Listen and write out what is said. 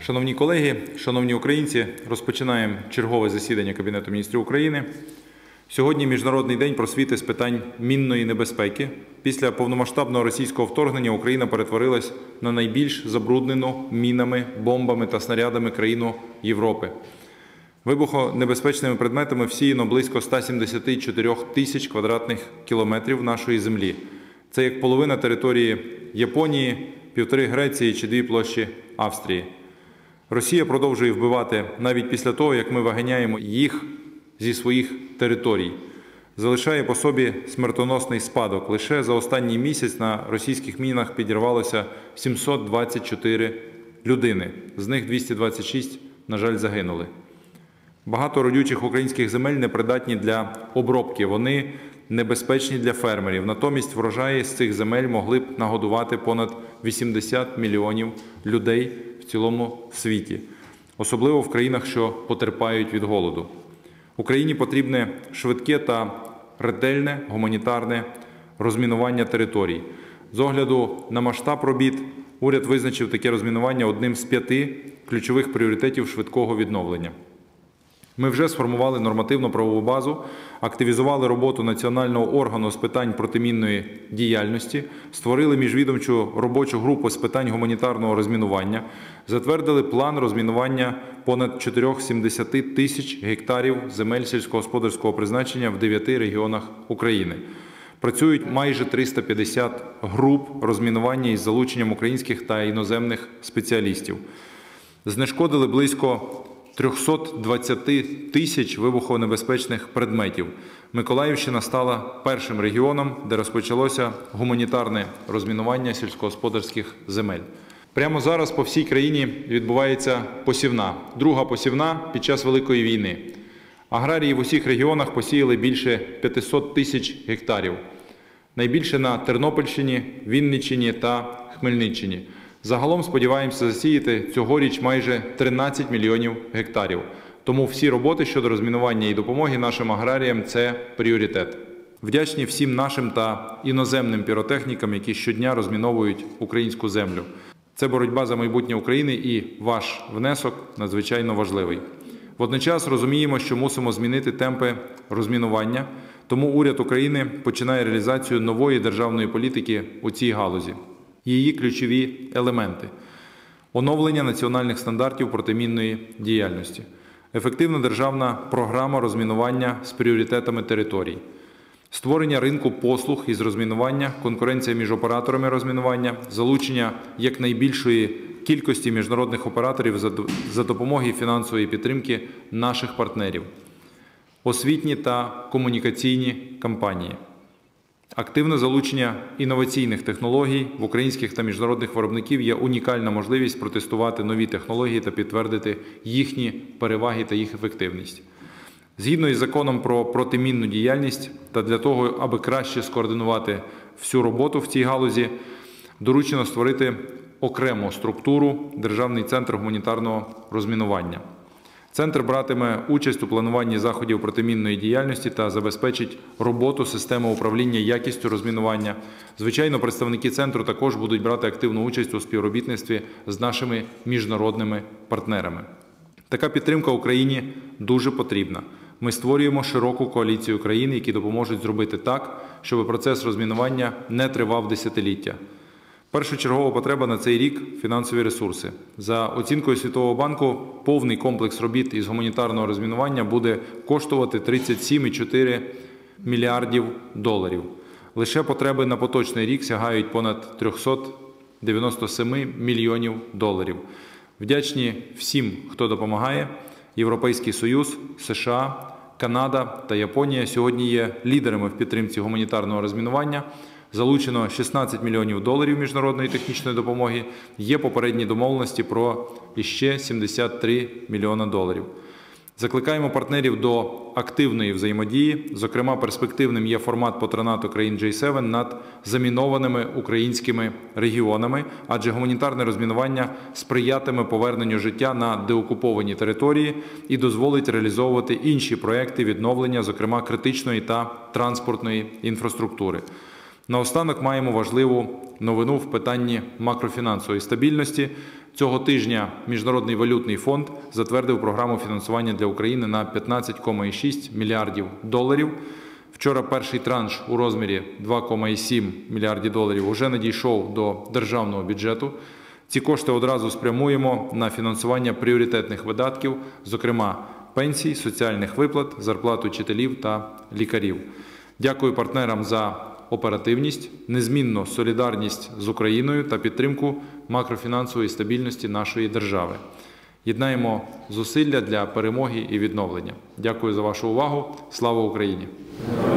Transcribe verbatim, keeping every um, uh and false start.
Шановні колеги, шановні українці, розпочинаємо чергове засідання Кабінету міністрів України. Сьогодні Міжнародний день просвіти з питань мінної небезпеки. Після повномасштабного російського вторгнення Україна перетворилась на найбільш забруднену мінами, бомбами та снарядами країну Європи. Вибухонебезпечними предметами всіяно близько ста сімдесяти чотирьох тисяч квадратних кілометрів нашої землі. Це як половина території Японії, півтори Греції чи дві площі Австрії. Росія продовжує вбивати навіть після того, як ми виганяємо їх зі своїх територій. Залишає по собі смертоносний спадок. Лише за останній місяць на російських мінах підірвалося сімсот двадцять чотири людини. З них двісті двадцять шість, на жаль, загинули. Багато родючих українських земель непридатні для обробки. Вони небезпечні для фермерів. Натомість врожаї з цих земель могли б нагодувати понад вісімдесят мільйонів людей в цілому світі. Особливо в країнах, що потерпають від голоду. Україні потрібне швидке та ретельне гуманітарне розмінування територій. З огляду на масштаб робіт, уряд визначив таке розмінування одним з п'яти ключових пріоритетів швидкого відновлення. Ми вже сформували нормативно-правову базу, активізували роботу Національного органу з питань протимінної діяльності, створили міжвідомчу робочу групу з питань гуманітарного розмінування, затвердили план розмінування понад чотирьохсот сімдесяти тисяч гектарів земель сільськогосподарського призначення в дев'яти регіонах України. Працюють майже триста п'ятдесят груп розмінування із залученням українських та іноземних спеціалістів. Знешкодили близько трьохсот двадцяти тисяч вибухонебезпечних предметів. Миколаївщина стала першим регіоном, де розпочалося гуманітарне розмінування сільськогосподарських земель. Прямо зараз по всій країні відбувається посівна. Друга посівна під час Великої війни. Аграрії в усіх регіонах посіяли більше п'ятисот тисяч гектарів. Найбільше на Тернопільщині, Вінниччині та Хмельниччині. Загалом сподіваємося засіяти цьогоріч майже тринадцять мільйонів гектарів. Тому всі роботи щодо розмінування і допомоги нашим аграріям – це пріоритет. Вдячні всім нашим та іноземним піротехнікам, які щодня розміновують українську землю. Це боротьба за майбутнє України і ваш внесок надзвичайно важливий. Водночас розуміємо, що мусимо змінити темпи розмінування, тому уряд України починає реалізацію нової державної політики у цій галузі. Її ключові елементи – оновлення національних стандартів протимінної діяльності, ефективна державна програма розмінування з пріоритетами територій, створення ринку послуг із розмінування, конкуренція між операторами розмінування, залучення якнайбільшої кількості міжнародних операторів за допомогою фінансової підтримки наших партнерів, освітні та комунікаційні кампанії. Активне залучення інноваційних технологій в українських та міжнародних виробників є унікальна можливість протестувати нові технології та підтвердити їхні переваги та їх ефективність. Згідно із законом про протимінну діяльність та для того, аби краще скоординувати всю роботу в цій галузі, доручено створити окрему структуру Державний центр гуманітарного розмінування. Центр братиме участь у плануванні заходів протимінної діяльності та забезпечить роботу системи управління якістю розмінування. Звичайно, представники центру також будуть брати активну участь у співробітництві з нашими міжнародними партнерами. Така підтримка Україні дуже потрібна. Ми створюємо широку коаліцію країн, які допоможуть зробити так, щоб процес розмінування не тривав десятиліття. Першочергова потреба на цей рік – фінансові ресурси. За оцінкою Світового банку, повний комплекс робіт із гуманітарного розмінування буде коштувати тридцять сім цілих чотири десятих мільярдів доларів. Лише потреби на поточний рік сягають понад трьохсот дев'яноста семи мільйонів доларів. Вдячні всім, хто допомагає. Європейський Союз, США, Канада та Японія сьогодні є лідерами в підтримці гуманітарного розмінування. Залучено шістнадцять мільйонів доларів міжнародної технічної допомоги, є попередні домовленості про іще сімдесят три мільйони доларів. Закликаємо партнерів до активної взаємодії, зокрема перспективним є формат патронату країн джей севен над замінованими українськими регіонами, адже гуманітарне розмінування сприятиме поверненню життя на деокуповані території і дозволить реалізовувати інші проекти відновлення, зокрема критичної та транспортної інфраструктури. Наостанок маємо важливу новину в питанні макрофінансової стабільності. Цього тижня Міжнародний валютний фонд затвердив програму фінансування для України на п'ятнадцять цілих шість десятих мільярдів доларів. Вчора перший транш у розмірі два цілих сім десятих мільярдів доларів вже надійшов до державного бюджету. Ці кошти одразу спрямуємо на фінансування пріоритетних видатків, зокрема пенсій, соціальних виплат, зарплат учителів та лікарів. Дякую партнерам за оперативність, незмінну солідарність з Україною та підтримку макрофінансової стабільності нашої держави. Єднаємо зусилля для перемоги і відновлення. Дякую за вашу увагу. Слава Україні!